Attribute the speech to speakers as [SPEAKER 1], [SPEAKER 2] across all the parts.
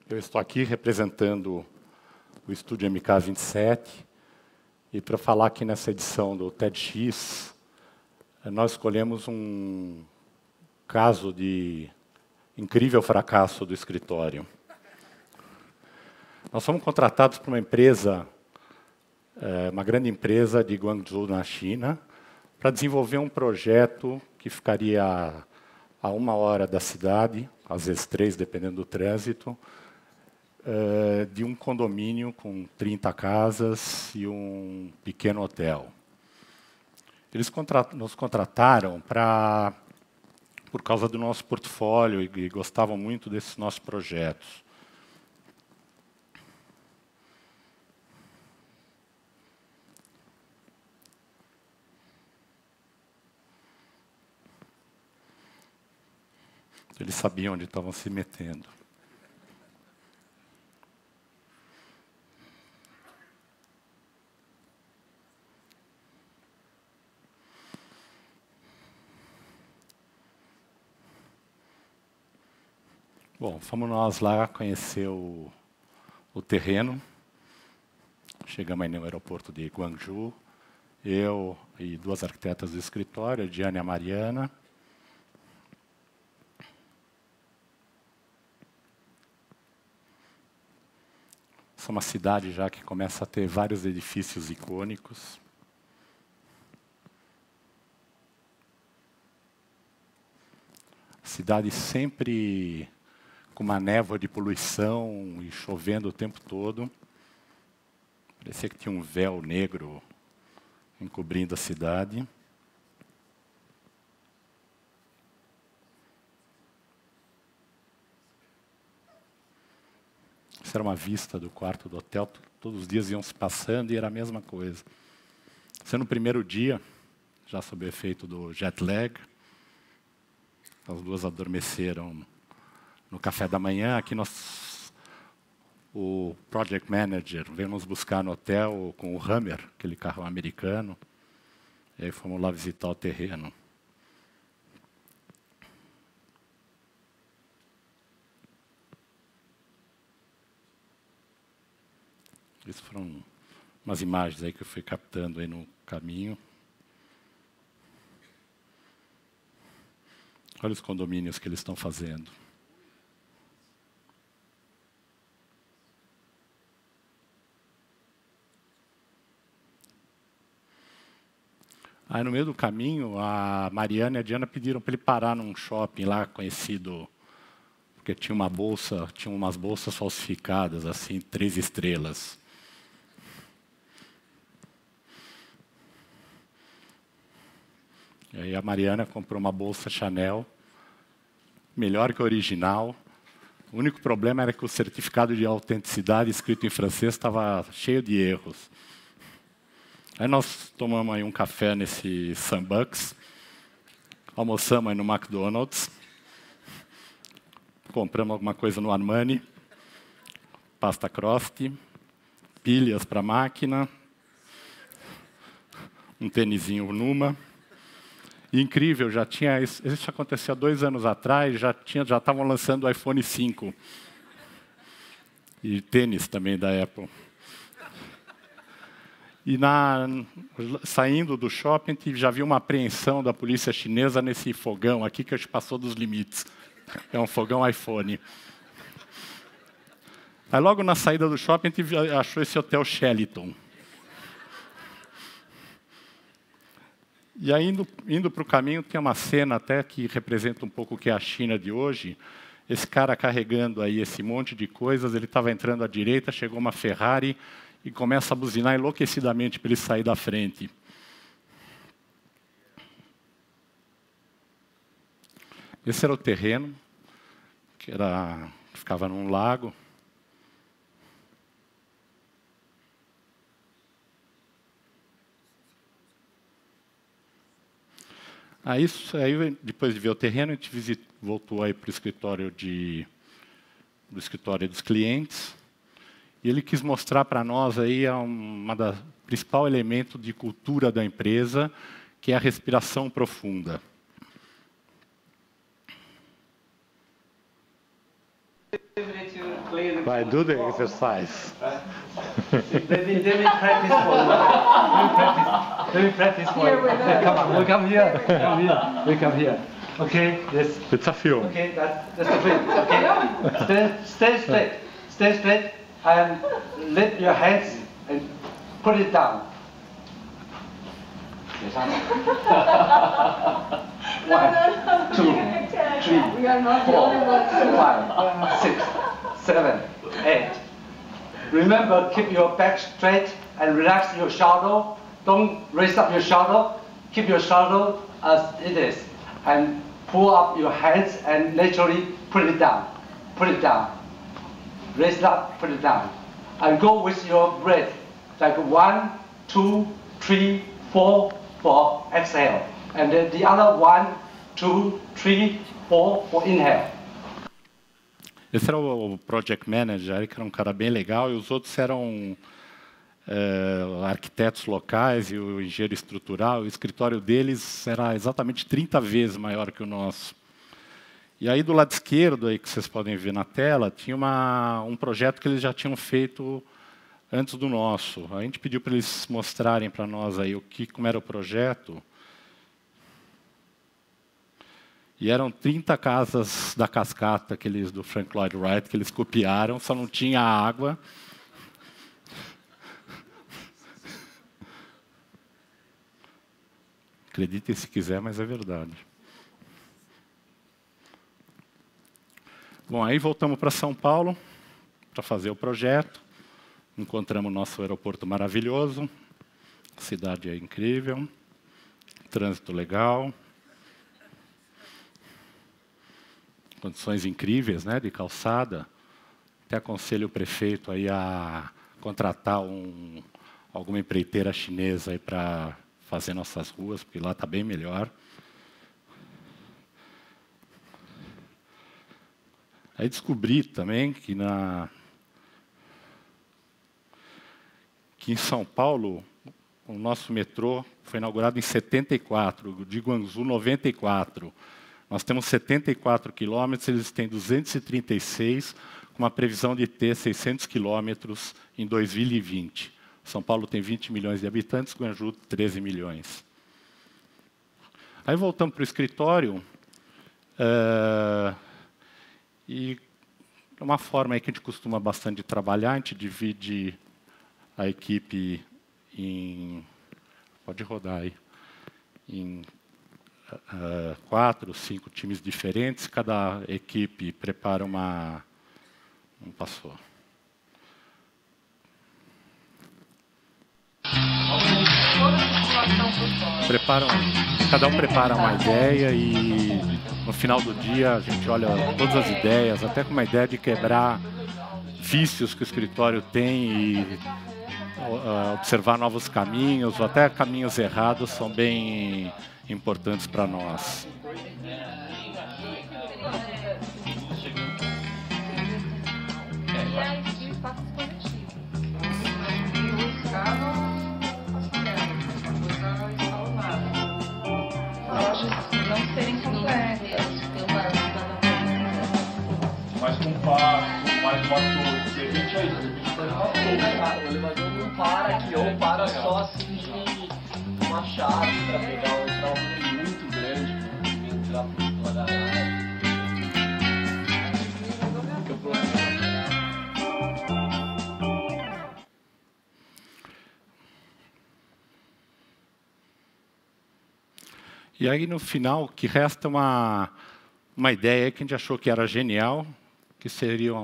[SPEAKER 1] Eu estou aqui representando o Estúdio MK27 e para falar aqui nessa edição do TEDx, nós escolhemos um caso de incrível fracasso do escritório. Nós fomos contratados por uma empresa, uma grande empresa de Guangzhou, na China, para desenvolver um projeto que ficaria a 1 hora da cidade, às vezes 3, dependendo do trânsito, de um condomínio com 30 casas e um pequeno hotel. Eles nos contrataram por causa do nosso portfólio e gostavam muito desses nossos projetos. Eles sabiam onde estavam se metendo. Bom, fomos nós lá conhecer o terreno. Chegamos aí no aeroporto de Guangzhou. Eu e 2 arquitetas do escritório, a Diana e a Mariana. Essa é uma cidade já que começa a ter vários edifícios icônicos. Cidade sempre com uma névoa de poluição e chovendo o tempo todo. Parecia que tinha um véu negro encobrindo a cidade. Essa era uma vista do quarto do hotel, todos os dias iam se passando e era a mesma coisa. Sendo no primeiro dia, já sob o efeito do jet lag, as 2 adormeceram no café da manhã. Aqui o project manager veio nos buscar no hotel com o Hummer, aquele carro americano, e aí fomos lá visitar o terreno. Essas foram umas imagens aí que eu fui captando aí no caminho. Olha os condomínios que eles estão fazendo. Aí no meio do caminho, a Mariana e a Diana pediram para ele parar num shopping lá conhecido, porque tinha umas bolsas falsificadas, assim, 3 estrelas. E aí a Mariana comprou uma bolsa Chanel, melhor que a original. O único problema era que o certificado de autenticidade, escrito em francês, estava cheio de erros. Aí nós tomamos aí um café nesse Starbucks, almoçamos aí no McDonald's, compramos alguma coisa no Armani, pasta Croft, pilhas para a máquina, um tênisinho Numa. E incrível, isso aconteceu há 2 anos atrás, já estavam lançando o iPhone 5. E tênis também da Apple. E saindo do shopping, já vi uma apreensão da polícia chinesa nesse fogão aqui que a gente passou dos limites. É um fogão iPhone. Aí logo na saída do shopping, a gente achou esse hotel Sheraton. E aí, indo para o caminho, tem uma cena até que representa um pouco o que é a China de hoje. Esse cara carregando aí esse monte de coisas, ele estava entrando à direita, chegou uma Ferrari e começa a buzinar enlouquecidamente para ele sair da frente. Esse era o terreno, que ficava num lago. Aí, depois de ver o terreno, a gente voltou aí para o escritório dos clientes. E ele quis mostrar para nós aí uma das principal elemento de cultura da empresa, que é a respiração profunda.
[SPEAKER 2] To clear the
[SPEAKER 1] Vai, do the exercise.
[SPEAKER 2] Let me practice for you. Let me practice for you. Okay, come on, we come here. We come here. Okay, yes.
[SPEAKER 1] It's a film.
[SPEAKER 2] Okay, that's the film. Okay, stay straight. Stay straight and lift your hands and put it down. 1, 2, 3, 4, 5, 6, 7, 8. Remember, keep your back straight and relax your shoulder. Don't raise up your shoulder. Keep your shoulder as it is. And pull up your hands and naturally put it down. Put it down. Raise it up, put it down. And go with your breath. Like 1, 2, 3, 4 for exhale. And then the other 1, 2, 3, 4 for inhale.
[SPEAKER 1] Esse era o Project Manager, que era um cara bem legal, e os outros eram arquitetos locais e o engenheiro estrutural. O escritório deles era exatamente 30 vezes maior que o nosso. E aí, do lado esquerdo, aí, que vocês podem ver na tela, tinha um projeto que eles já tinham feito antes do nosso. A gente pediu para eles mostrarem para nós aí como era o projeto. E eram 30 casas da cascata, aqueles do Frank Lloyd Wright, que eles copiaram, só não tinha água. Acreditem se quiser, mas é verdade. Bom, aí voltamos para São Paulo para fazer o projeto. Encontramos o nosso aeroporto maravilhoso. A cidade é incrível. Trânsito legal. Condições incríveis, né, de calçada. Até aconselho o prefeito aí a contratar alguma empreiteira chinesa aí para fazer nossas ruas, porque lá está bem melhor. Aí descobri também que em São Paulo o nosso metrô foi inaugurado em 74, o de Guangzhou 94. Nós temos 74 quilômetros, eles têm 236, com uma previsão de ter 600 quilômetros em 2020. São Paulo tem 20 milhões de habitantes, Guangzhou 13 milhões. Aí voltamos para o escritório, e uma forma aí que a gente costuma bastante trabalhar, a gente divide a equipe em... Pode rodar aí. Em 4, 5 times diferentes, cada equipe prepara uma... Não passou. Cada um prepara uma ideia e no final do dia a gente olha todas as ideias, até com uma ideia de quebrar vícios que o escritório tem e observar novos caminhos, ou até caminhos errados são bem importantes para nós.
[SPEAKER 3] Não serem completas.
[SPEAKER 4] Mais compacto, mais um ator. De repente é isso.
[SPEAKER 5] O elevador não para aqui, ou para só assim de uma chave para pegar um elevador muito grande para entrar pela garagem.
[SPEAKER 1] E aí, no final, o que resta uma ideia que a gente achou que era genial, que seria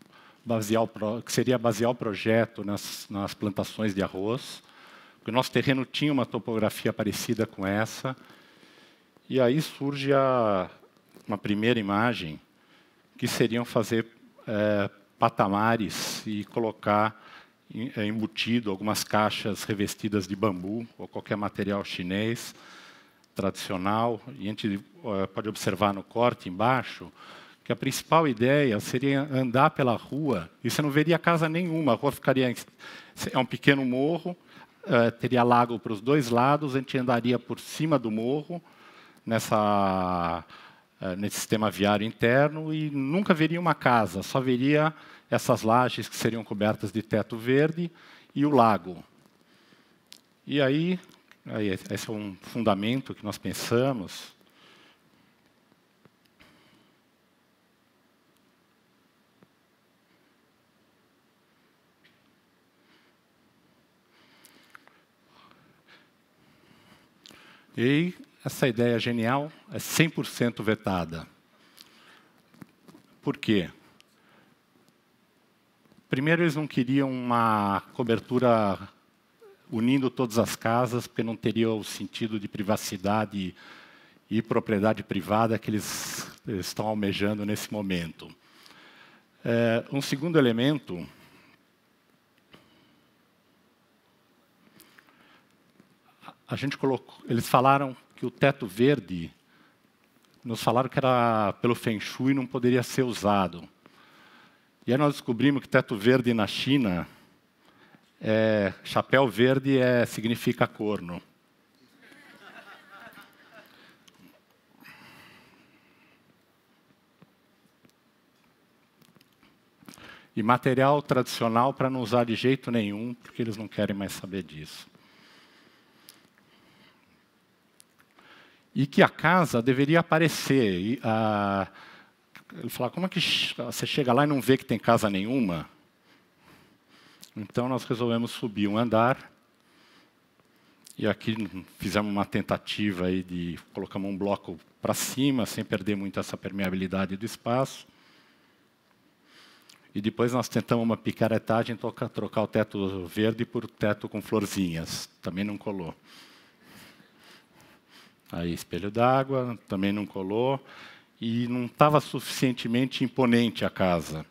[SPEAKER 1] basear o projeto nas plantações de arroz. Porque o nosso terreno tinha uma topografia parecida com essa. E aí surge uma primeira imagem, que seriam fazer patamares e colocar embutido algumas caixas revestidas de bambu ou qualquer material chinês tradicional, e a gente pode observar no corte embaixo que a principal ideia seria andar pela rua e você não veria casa nenhuma, a rua ficaria... É um pequeno morro, teria lago para os dois lados, a gente andaria por cima do morro, nessa nesse sistema viário interno e nunca veria uma casa, só veria essas lajes que seriam cobertas de teto verde e o lago. E aí esse é um fundamento que nós pensamos. E aí, essa ideia genial é 100% vetada. Por quê? Primeiro, eles não queriam uma cobertura unindo todas as casas, porque não teria o sentido de privacidade e propriedade privada que eles estão almejando nesse momento. Um segundo elemento, eles falaram que o teto verde, nos falaram que era pelo Feng Shui e não poderia ser usado. E aí nós descobrimos que teto verde na China, chapéu verde significa corno. E material tradicional para não usar de jeito nenhum, porque eles não querem mais saber disso. E que a casa deveria aparecer. Ele falou, como é que você chega lá e não vê que tem casa nenhuma? Então, nós resolvemos subir um andar. E aqui fizemos uma tentativa aí de colocamos um bloco para cima, sem perder muito essa permeabilidade do espaço. E depois nós tentamos uma picaretagem, trocar o teto verde por teto com florzinhas. Também não colou. Aí, espelho d'água, também não colou. E não estava suficientemente imponente a casa.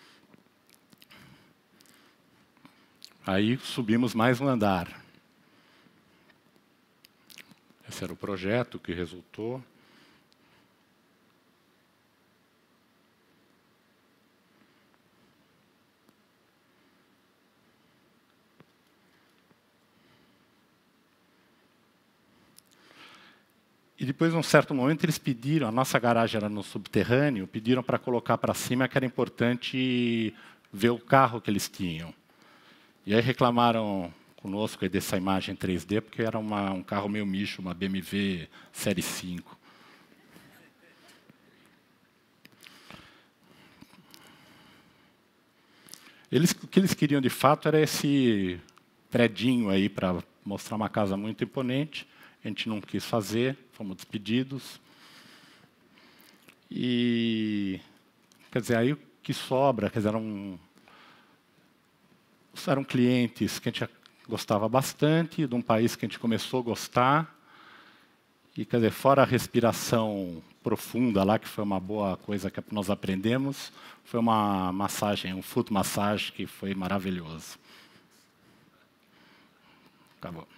[SPEAKER 1] Aí subimos mais um andar. Esse era o projeto que resultou. E depois, num certo momento, eles pediram, a nossa garagem era no subterrâneo, pediram para colocar para cima que era importante ver o carro que eles tinham. E aí reclamaram conosco aí dessa imagem 3D, porque era um carro meio micho, uma BMW Série 5. O que eles queriam, de fato, era esse predinho aí para mostrar uma casa muito imponente. A gente não quis fazer, fomos despedidos. E, quer dizer, aí o que sobra, quer dizer, eram clientes que a gente gostava bastante, de um país que a gente começou a gostar. E, quer dizer, fora a respiração profunda lá, que foi uma boa coisa que nós aprendemos, foi uma massagem, um foot massage, que foi maravilhoso. Acabou.